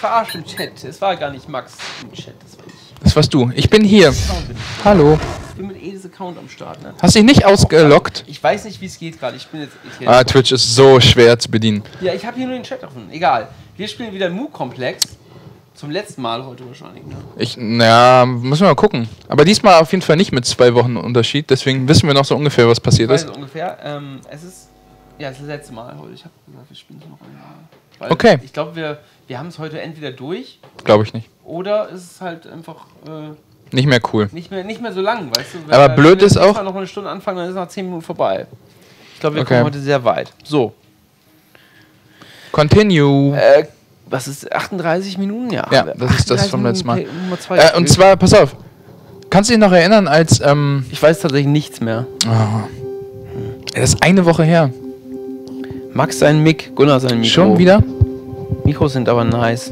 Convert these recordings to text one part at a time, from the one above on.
verarscht im Chat. Es war gar nicht Max im Chat, das war ich. Das warst du. Ich bin hier. Hallo. Ich bin mit Edis Account am Start, ne? Hast dich nicht ausgeloggt? Ich weiß nicht, wie es geht gerade. Ich bin jetzt... Twitch ist so schwer zu bedienen. Ja, ich habe hier nur den Chat offen. Egal. Wir spielen wieder Mu-Komplex. Zum letzten Mal heute wahrscheinlich, ne? Naja, müssen wir mal gucken. Aber diesmal auf jeden Fall nicht mit 2 Wochen Unterschied. Deswegen wissen wir noch so ungefähr, was passiert ist. Ungefähr. Es ist... Ja, es ist das letzte Mal heute. Ich habe gesagt, wir spielen es noch einmal. Weil okay. Ich glaube, wir haben es heute entweder durch. Glaube ich nicht. Oder es ist halt einfach... nicht mehr cool. Nicht mehr so lang, weißt du? Aber blöd ist auch... Wenn wir noch eine Stunde anfangen, dann ist nach 10 Minuten vorbei. Ich glaube, wir kommen heute sehr weit. So. Continue. Was ist 38 Minuten? Ja, das ist das vom letzten Mal. Und zwar, pass auf. Kannst du dich noch erinnern, als... ich weiß tatsächlich nichts mehr. Oh. Das ist eine Woche her. Max sein Mic, Gunnar sein Mikro. Schon wieder? Mikros sind aber nice.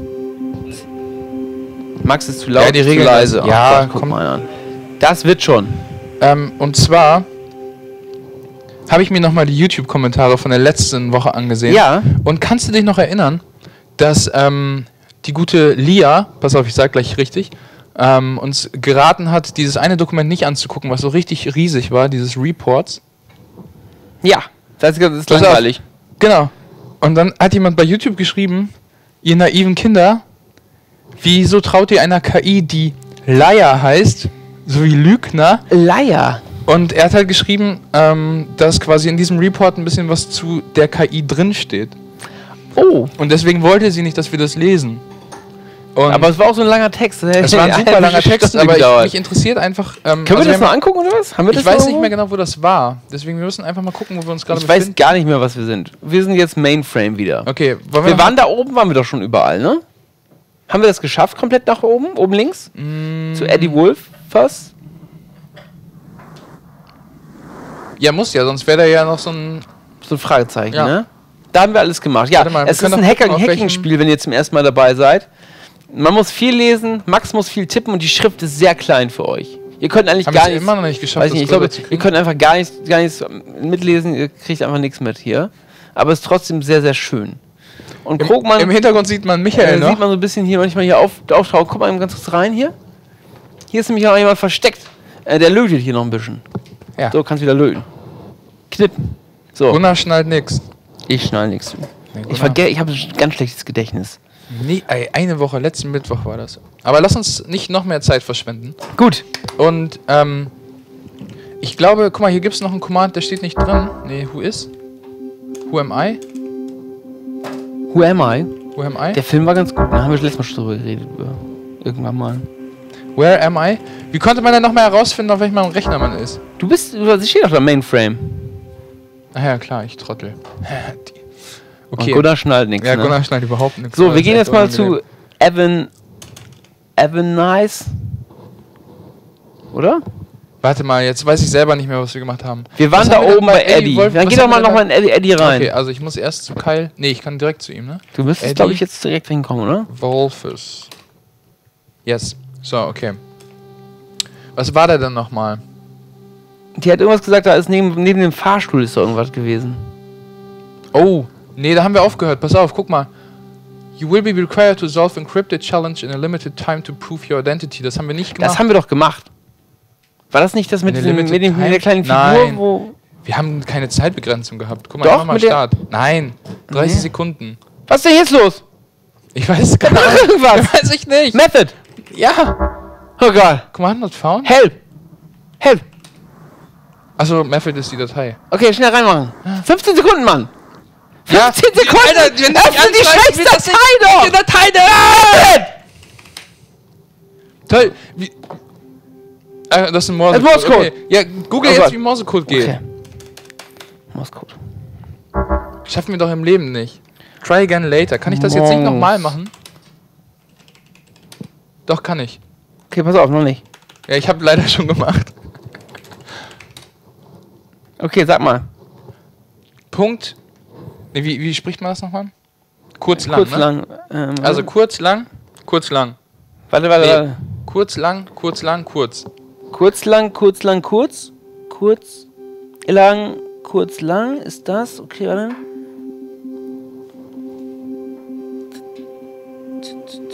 Max ist zu laut, ja, die Regel zu leise. Ja, guck mal an. Das wird schon. Und zwar habe ich mir nochmal die YouTube-Kommentare von der letzten Woche angesehen. Ja. Und kannst du dich noch erinnern, dass die gute Lia, pass auf, ich sag gleich richtig, uns geraten hat, dieses eine Dokument nicht anzugucken, was so richtig riesig war, dieses Reports. Ja, das ist langweilig. Genau. Und dann hat jemand bei YouTube geschrieben, ihr naiven Kinder, wieso traut ihr einer KI, die Liar heißt, so wie Lügner? Liar. Und er hat halt geschrieben, dass quasi in diesem Report ein bisschen was zu der KI drinsteht. Oh. Und deswegen wollte sie nicht, dass wir das lesen. Und aber es war auch so ein langer Text. Es war ein super langer Text, aber mich interessiert einfach... Können wir das mal angucken oder was? Ich weiß nicht mehr genau, wo das war. Deswegen wir müssen einfach mal gucken, wo wir uns gerade befinden. Ich weiß gar nicht mehr, was wir sind. Wir sind jetzt Mainframe wieder. Okay. Wir waren da oben, waren wir doch schon überall, ne? Haben wir das geschafft, komplett nach oben? Oben links? Zu Eddie Wolf fast? Ja, muss ja, sonst wäre da ja noch so ein Fragezeichen, ne? Da haben wir alles gemacht. Ja, mal, es ist ein Hacking-Spiel, wenn ihr zum ersten Mal dabei seid. Man muss viel lesen, Max muss viel tippen und die Schrift ist sehr klein für euch. Ihr könnt eigentlich gar nichts... immer noch nicht geschafft, weiß nicht, ich glaube, ihr könnt einfach gar nichts mitlesen, ihr kriegt einfach nichts mit hier. Aber es ist trotzdem sehr, sehr schön. Und guck mal... Im Hintergrund sieht man Michael noch. Sieht man so ein bisschen hier, manchmal hier auftauchen. Guck mal ganz kurz rein hier. Hier ist nämlich auch jemand versteckt. Der lötet hier noch ein bisschen. Ja. So, kannst wieder löten. Knippen. So. Gunnar schnallt nix. Ich schnall nichts. Ich habe ein ganz schlechtes Gedächtnis. Nee, eine Woche, letzten Mittwoch war das. Aber lass uns nicht noch mehr Zeit verschwenden. Gut. Und, ich glaube, guck mal, hier gibt es noch einen Command, der steht nicht drin. Nee, who is? Who am I? Who am I? Who am I? Der Film war ganz gut, da haben wir letztes Mal schon drüber geredet. Irgendwann mal. Where am I? Wie konnte man denn noch mal herausfinden, auf welchem Rechner man ist? Sie steht doch da, Mainframe. Ach ja, klar, ich trottel. Okay. Und Gunnar schnallt nichts. Ja, Gunnar schnallt überhaupt nichts. So, wir gehen jetzt mal zu Evan Nice. Oder? Warte mal, jetzt weiß ich selber nicht mehr, was wir gemacht haben. Wir waren da oben bei Eddie. Dann geh doch mal nochmal in Eddie rein. Okay, also ich muss erst zu Kyle. Nee, ich kann direkt zu ihm, ne? Du müsstest, glaube ich, jetzt direkt hinkommen, oder? Wolfes. Yes. So, okay. Was war der denn nochmal? Die hat irgendwas gesagt, da ist neben dem Fahrstuhl ist da irgendwas gewesen. Oh, nee, da haben wir aufgehört. Pass auf, guck mal. You will be required to solve encrypted challenge in a limited time to prove your identity. Das haben wir nicht gemacht. Das haben wir doch gemacht. War das nicht das mit der kleinen Figur? Nein. Wo wir haben keine Zeitbegrenzung gehabt. Guck mal, doch, mal Start. Nein, 30 Sekunden. Was ist denn jetzt los? Ich weiß gar nicht. Irgendwas. Weiß ich nicht. Method. Ja. Oh Gott. Command not found. Help. Help. Achso, Method ist die Datei. Okay, schnell reinmachen. 15 Sekunden, Mann. 15 Sekunden! Alter, öffne die scheiß Datei doch! Die Datei da! Toll! Das ist ein Morsecode. Okay. Ja, google jetzt, wie Morsecode geht. Okay. Morsecode. Schaffen wir doch im Leben nicht. Try again later. Kann ich das jetzt nicht nochmal machen? Doch, kann ich. Okay, pass auf, noch nicht. Ja, ich habe leider schon gemacht. Okay, sag mal. Punkt. Nee, wie spricht man das nochmal? Kurz lang. Kurz ne? lang. Also kurz lang, kurz lang. Warte. Kurz lang, kurz lang, kurz. Kurz lang, kurz lang, kurz. Kurz lang, kurz lang. Ist das? Okay, warte.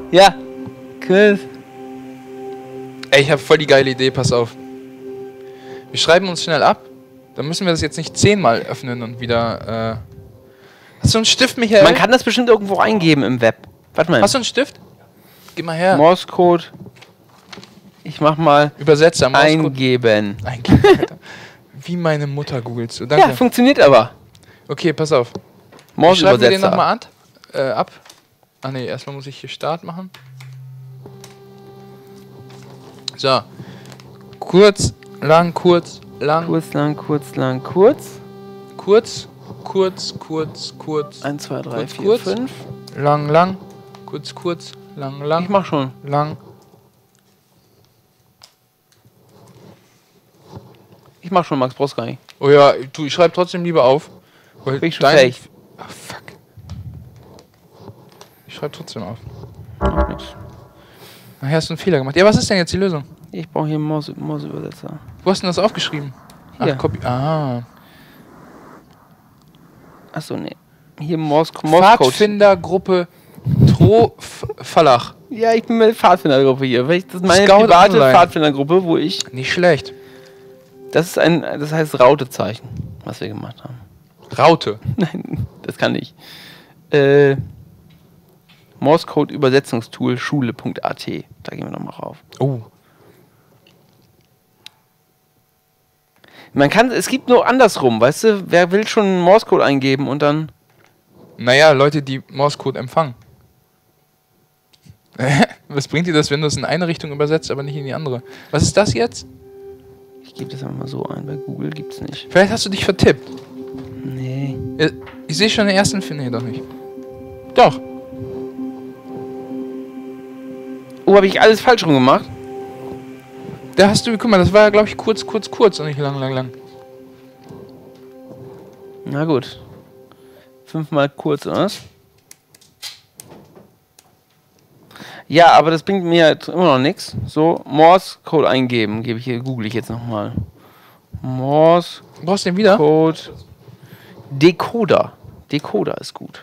Ja. Quiz. Ey, ich habe voll die geile Idee, pass auf. Wir schreiben uns schnell ab. Dann müssen wir das jetzt nicht 10-mal öffnen und wieder. Hast du einen Stift, Michael? Man kann das bestimmt irgendwo eingeben im Web. Warte mal. Hast du einen Stift? Gib mal her. Morse-Code. Ich mach mal Übersetzer, Morse-Code. eingeben. Eingeben, Alter. Wie meine Mutter googelst du. Danke. Ja, funktioniert aber. Okay, pass auf. Schreiben wir den Morse-Übersetzer. nochmal ab. Ah ne, erstmal muss ich hier Start machen. So. Kurz, lang, kurz, lang. Kurz, lang, kurz, lang, kurz. Kurz, kurz, kurz, kurz. 1, 2, 3, Kurz, 4, kurz. 5. Lang, lang. Kurz, kurz, lang, lang. Ich mach schon. Lang. Ich mach schon, Max, brauchst gar nicht. Oh ja, du, ich schreib trotzdem lieber auf. Weil Bin ich schon fertig. Ach, fuck. Ich schreib trotzdem auf. Macht nix. Nachher hast du einen Fehler gemacht. Ja, was ist denn jetzt die Lösung? Ich brauche hier einen Morse-Übersetzer. Wo hast du denn das aufgeschrieben? Hier. Ach, Copy. Ah. Achso, nee. Hier Morse-Code. Pfadfindergruppe Trofallach. Ja, ich bin mit der Pfadfindergruppe hier. Das ist meine Scout private Online. Pfadfindergruppe, wo ich... Nicht schlecht. Das heißt Rautezeichen, was wir gemacht haben. Raute. Nein, das kann ich. Morse-Code Übersetzungstool schule.at. Da gehen wir nochmal rauf. Oh. Es gibt nur andersrum, weißt du? Wer will schon einen Morse-Code eingeben und dann... Naja, Leute, die Morse-Code empfangen. Was bringt dir das, wenn du es in eine Richtung übersetzt, aber nicht in die andere? Was ist das jetzt? Ich gebe das einfach mal so ein, bei Google gibt's nicht. Vielleicht hast du dich vertippt. Nee. Ich sehe schon den ersten Film. Nee, doch nicht. Doch. Oh, habe ich alles falsch rum gemacht? Da hast du, guck mal, das war ja, glaube ich, kurz und nicht lang. Na gut. 5-mal kurz, oder was? Ja, aber das bringt mir jetzt immer noch nichts. So, Morse-Code eingeben. Google ich jetzt nochmal. Morse-Code. Brauchst du den wieder? Decoder. Decoder ist gut.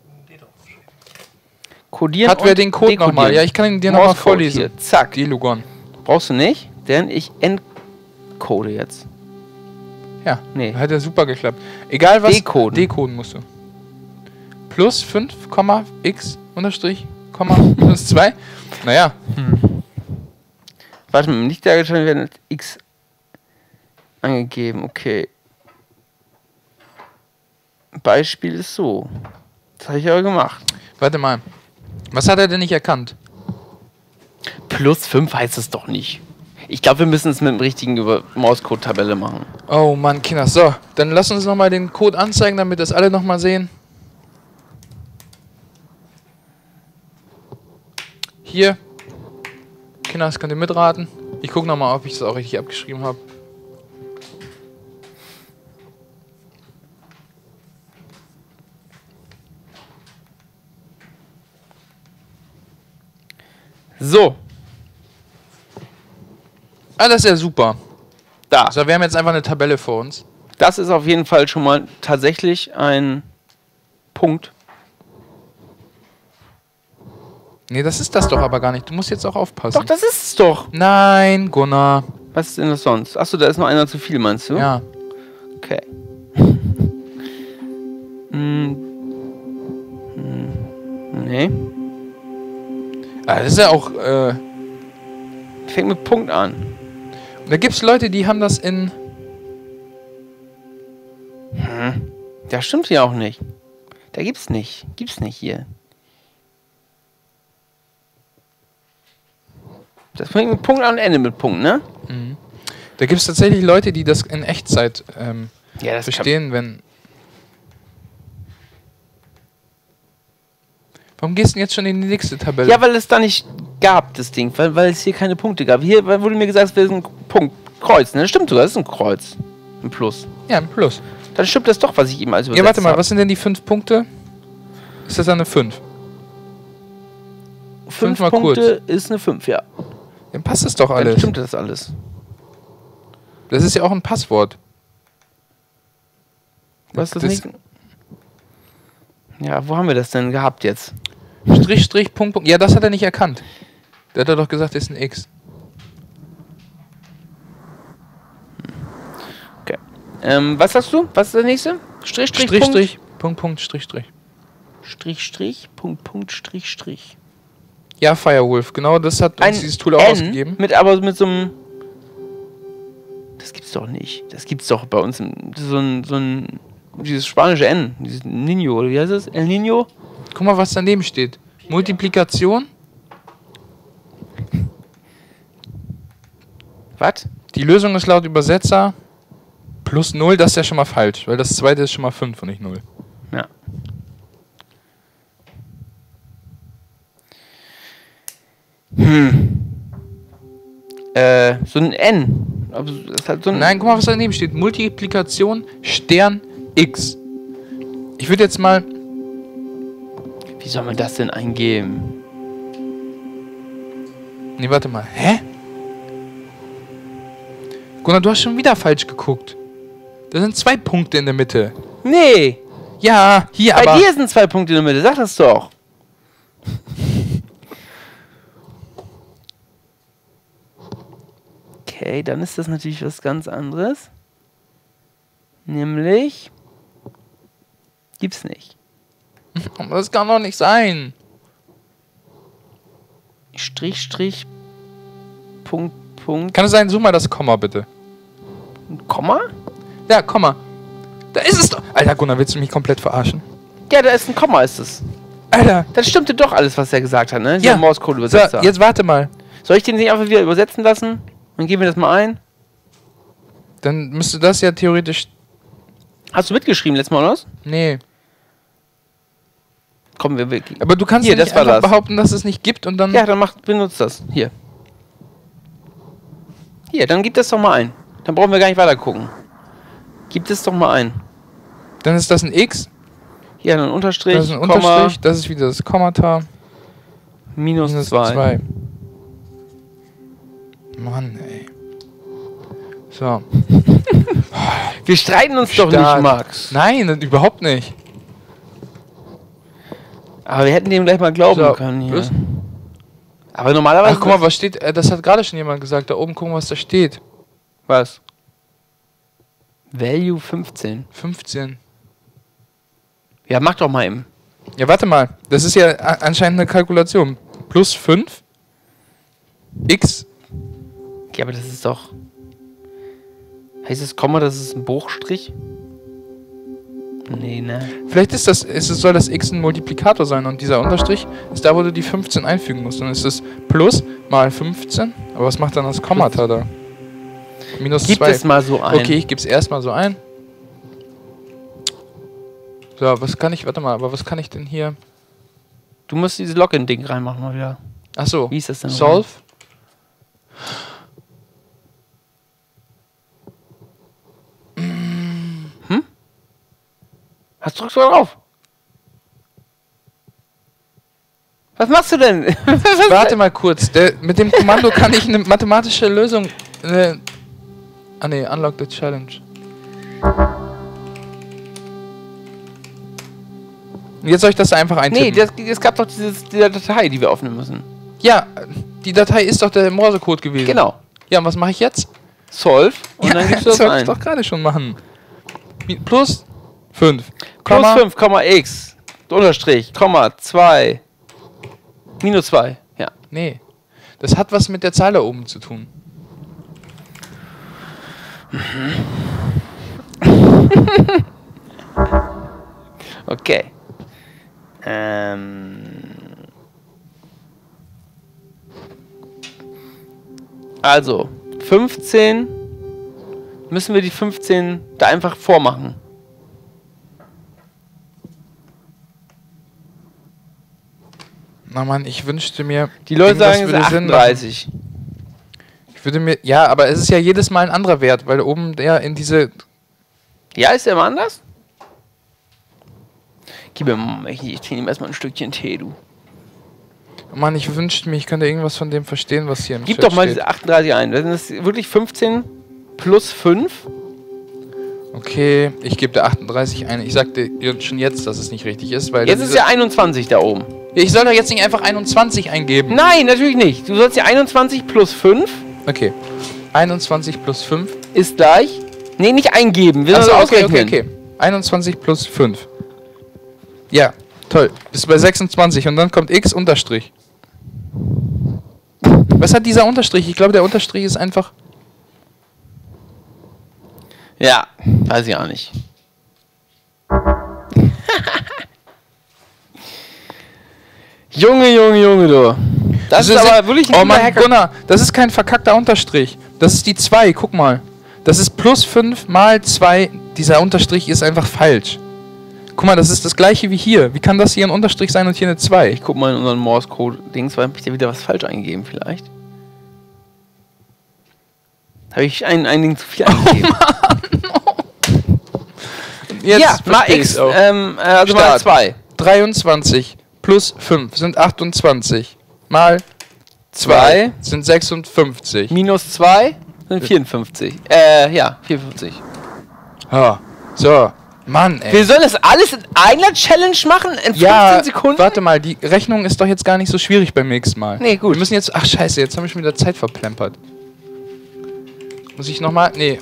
Codieren Hat wer den Code nochmal? Ja, ich kann ihn dir nochmal Morse-Code vorlesen. hier. Zack. Delugon. Brauchst du nicht, denn ich encode jetzt. Ja, Nee. hat ja super geklappt. Egal was. Decoden. Decoden musst du. Plus 5, x unterstrich, minus 2. Naja. Warte mal, nicht dargestellt werden als x angegeben. Okay. Beispiel ist so. Das habe ich aber gemacht. Warte mal. Was hat er denn nicht erkannt? Plus 5 heißt es doch nicht. Ich glaube, wir müssen es mit dem richtigen Mauscode-Tabelle machen. Oh Mann, Kinder. So, dann lass uns nochmal den Code anzeigen, damit das alle nochmal sehen. Hier. Kinder, das könnt ihr mitraten. Ich gucke nochmal, ob ich es auch richtig abgeschrieben habe. So. Ah, das ist ja super. Da. So, wir haben jetzt einfach eine Tabelle vor uns. Das ist auf jeden Fall schon mal tatsächlich ein Punkt. Nee, das ist das doch aber gar nicht. Du musst jetzt auch aufpassen. Doch, das ist es doch. Nein, Gunnar. Was ist denn das sonst? Achso, da ist noch einer zu viel, meinst du? Ja. Okay. Nee. Ah, das ist ja auch. Fängt mit Punkt an. Da gibt's Leute, die haben das in. Das stimmt hier auch nicht. Da gibt's nicht. Gibt's nicht hier. Das fängt mit Punkt an und endet mit Punkt, ne? Da gibt's tatsächlich Leute, die das in Echtzeit Ja, das verstehen, wenn. Warum gehst du denn jetzt schon in die nächste Tabelle? Ja, weil es da nicht gab, das Ding. Weil es hier keine Punkte gab. Hier wurde mir gesagt, es wäre ein Punkt. Kreuz, ne? Stimmt sogar, das ist ein Kreuz. Ein Plus. Ja, ein Plus. Dann stimmt das doch, was ich eben als Ja, warte mal, was sind denn die 5 Punkte? Ist das dann eine 5? 5 mal Punkte ist eine 5, ja. Dann passt das doch Dann alles. stimmt das alles. Das ist ja auch ein Passwort. Was ist das nicht? Ja, wo haben wir das denn gehabt jetzt? Strich, Strich, Punkt, Punkt. Ja, das hat er nicht erkannt. Der hat doch gesagt, das ist ein X. Okay. Was hast du? Was ist das nächste? Strich, Strich, Strich, Punkt. Strich, Punkt, Punkt, Strich, Strich. Strich, Strich, Punkt, Punkt, Strich, Strich. Ja, Firewolf, genau das hat uns dieses Tool auch N ausgegeben. aber mit so einem... Das gibt's doch nicht. Das gibt's doch bei uns. Dieses spanische N. Dieses Niño, oder wie heißt das? El Niño? Guck mal, was daneben steht. Multiplikation. Was? Die Lösung ist laut Übersetzer plus 0. Das ist ja schon mal falsch, weil das zweite ist schon mal 5 und nicht 0. Ja. So ein N. Aber das ist halt so ein Nein, guck mal, was daneben steht. Multiplikation Stern X. Ich würde jetzt mal... Wie soll man das denn eingeben? Nee, warte mal. Hä? Gunnar, du hast schon wieder falsch geguckt. Da sind 2 Punkte in der Mitte. Nee. Ja, hier Bei aber... dir sind 2 Punkte in der Mitte. Sag das doch. Okay, dann ist das natürlich was ganz anderes. Nämlich... Gibt's nicht. Das kann doch nicht sein. Strich, Strich, Punkt, Punkt. Kann es sein, such mal das Komma bitte. Ein Komma? Ja, Komma. Da ist es doch. Alter, Gunnar, willst du mich komplett verarschen? Ja, da ist ein Komma, ist es. Alter. Das stimmte doch alles, was er gesagt hat, ne? Ja. Morse-Code-Übersetzer. So, jetzt warte mal. Soll ich den nicht einfach wieder übersetzen lassen? Dann geben wir das mal ein. Dann müsste das ja theoretisch... Hast du mitgeschrieben letztes Mal, oder was? Nee. Komm, wir... Aber du kannst Hier, ja nicht das war einfach das. behaupten, dass es nicht gibt und dann... Ja, dann benutzt das. Hier. Hier, dann gib das doch mal ein. Dann brauchen wir gar nicht weiter gucken. Gib das doch mal ein. Dann ist das ein X. Hier, ein Unterstrich, Das ist ein Komma, Unterstrich. Das ist wieder das Kommata. minus Minus 2. 2. Mann, ey. So. Wir streiten uns doch Stark. nicht, Max. Nein, überhaupt nicht. Aber wir hätten dem gleich mal glauben So, können hier. plus- Aber normalerweise... Ach, guck mal, was steht... das hat gerade schon jemand gesagt. Da oben, gucken, was da steht. Was? Value 15. 15. Ja, mach doch mal eben. Ja, warte mal. Das ist ja anscheinend eine Kalkulation. Plus 5. X. Ja, aber das ist doch... Heißt das Komma, das ist ein Bruchstrich? Nee, ne? Vielleicht ist das... soll das X ein Multiplikator sein und dieser Unterstrich ist da, wo du die 15 einfügen musst. Dann ist es plus mal 15. Aber was macht dann das Kommata da? Minus 2. Gib es mal so ein. Okay, ich gebe es erstmal so ein. So, was kann ich... Warte mal, aber was kann ich denn hier... Du musst dieses Login-Ding reinmachen mal wieder. Achso. Wie ist das denn? Solve. Drückst du mal drauf. Was machst du denn? Warte mal kurz. Mit dem Kommando kann ich eine mathematische Lösung... unlock the challenge. Jetzt soll ich das einfach eintippen. Nee, es gab doch diese Datei, die wir aufnehmen müssen. Ja, die Datei ist doch der Morsecode gewesen. Genau. Ja, und was mache ich jetzt? Solve. Und dann gibst du das das wollte ich ein. doch gerade schon machen. Plus 5. Plus 5, x, Unterstrich, Komma, 2, minus 2. Ja. Nee. Das hat was mit der Zahl da oben zu tun. Okay. Also, 15 müssen wir die 15 da einfach vormachen. Na Mann, ich wünschte mir... Die Leute irgendwas sagen, es würde ist Sinn machen. 38. Ich würde mir... Ja, aber es ist ja jedes Mal ein anderer Wert, weil oben der in diese... Ja, ist der immer anders? Ich trinke ihm erstmal ein Stückchen Tee, du. Mann, ich wünschte mir, ich könnte irgendwas von dem verstehen, was hier im Gib Chat doch mal steht. diese 38 ein. Das ist wirklich 15 plus 5. Okay, ich gebe der 38 ein. Ich sagte schon jetzt, dass es nicht richtig ist, weil... Jetzt ist ja 21 da oben. Ich soll doch jetzt nicht einfach 21 eingeben. Nein, natürlich nicht. Du sollst ja 21 plus 5 Okay. 21 plus 5. ist gleich... Nee, nicht eingeben. Wir Achso, sollen okay, ausrechnen. okay. 21 plus 5. Ja, toll. Bist bei 26 und dann kommt x Unterstrich. Was hat dieser Unterstrich? Ich glaube, der Unterstrich ist einfach... Ja, weiß ich auch nicht. Junge, du. Das ist aber wirklich Oh guter Mann, Hacker. Gunnar, das ist kein verkackter Unterstrich. Das ist die 2, guck mal. Das ist plus 5 mal 2. Dieser Unterstrich ist einfach falsch. Guck mal, das ist das gleiche wie hier. Wie kann das hier ein Unterstrich sein und hier eine 2? Ich guck mal in unseren Morse-Code-Dings, weil hab ich da wieder was falsch eingegeben vielleicht. Habe ich ein Ding zu viel eingegeben? Jetzt ja, mal versteh x, ich's auch. also mal Start. 2. 23 plus 5 sind 28. Mal 2 2 sind 56. minus 2 sind 54. Ja, 54. Ha. So. Mann, ey. Wir sollen das alles in einer Challenge machen? In 15 Sekunden? Warte mal, die Rechnung ist doch jetzt gar nicht so schwierig beim nächsten Mal. Nee, gut. Wir müssen jetzt... Ach, scheiße, jetzt haben wir schon wieder Zeit verplempert. Muss ich nochmal... Nee.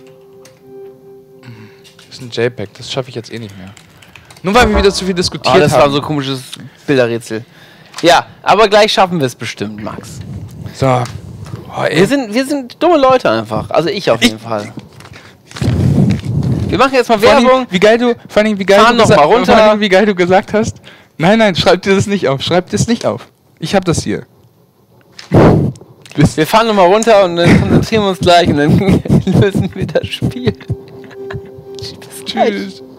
Das ist ein JPEG, das schaffe ich jetzt eh nicht mehr. Nur weil wir wieder zu viel diskutiert Oh, das war haben. so ein komisches Bilderrätsel. Ja, aber gleich schaffen wir es bestimmt, Max. So. Oh, ey. Wir sind dumme Leute einfach. Also ich auf jeden Fall. Wir machen jetzt mal Vor allem, Werbung. wie geil du, vor allem, wie geil Fahren du noch mal runter. vor allem, wie geil du gesagt hast. Nein, schreib dir das nicht auf. Schreib das nicht auf. Ich hab das hier. Wir fahren nochmal runter und dann konzentrieren wir uns gleich und dann lösen wir das Spiel. Tschüss.